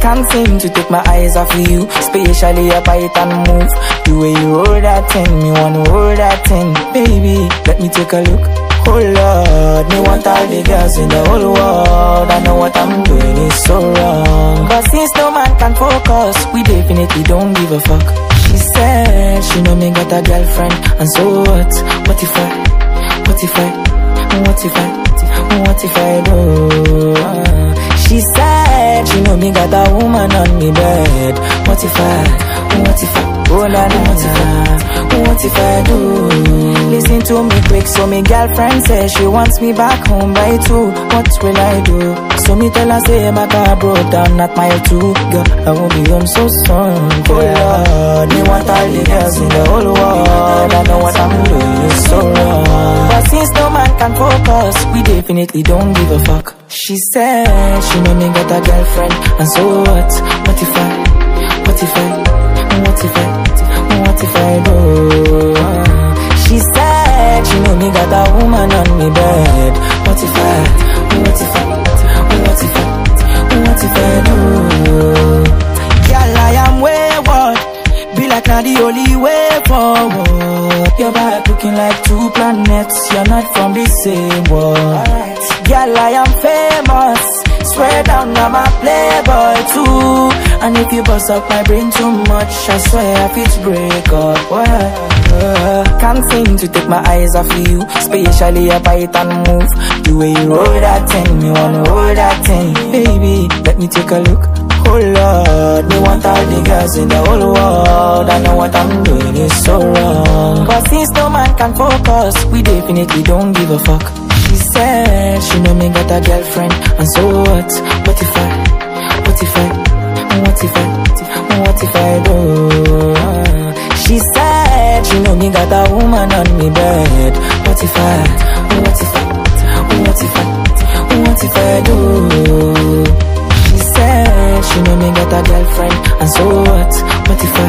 Can't seem to take my eyes off of you, especially your bite and move. The way you roll that thing, me wanna roll that thing. Baby, let me take a look. Oh Lord, me want all the girls in the whole world. I know what I'm doing is so wrong, but since no man can focus, we definitely don't give a fuck. She said she know me got a girlfriend, and so what? What if I do? She said she know me got a woman on me bed. What if I, oh na na, what if I do? Listen to me quick, so me girlfriend says she wants me back home by 2. What will I do? So me tell her say my car broke down at mile 2. Girl, I won't be home so soon. Oh Lord, me want all the girls in the whole world. I know what I'm doing is so wrong, but since no man can focus, we definitely don't give a fuck. She said she know me got a girlfriend, and so what? What if I do? She said she know me got a woman on me bed. What if I do? Girl, I am wayward, be like not the only way forward. Your back looking like 2 planets, you're not from the same world. Girl, I am famous, swear down I'm a playboy too. And if you bust up my brain too much, I swear I fit break up. Can't seem to take my eyes off of you, especially your bite and move. The way you roll that thing, me wanna roll that thing. Baby, let me take a look. Oh Lord, me want all the girls in the whole world. I know what I'm doing is so wrong, but since no man can focus, we definitely don't give a fuck. She said she know me got a girlfriend, and so what? What if I do? She said she know me got a woman on me bed. What if I do? She said she know me got a girlfriend, and so what? What if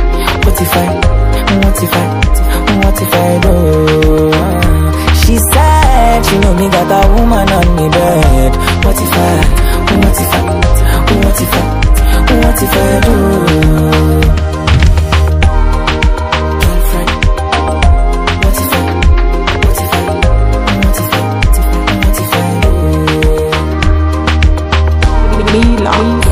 I do? She said she know me got a woman on me bed. What if I do? Me love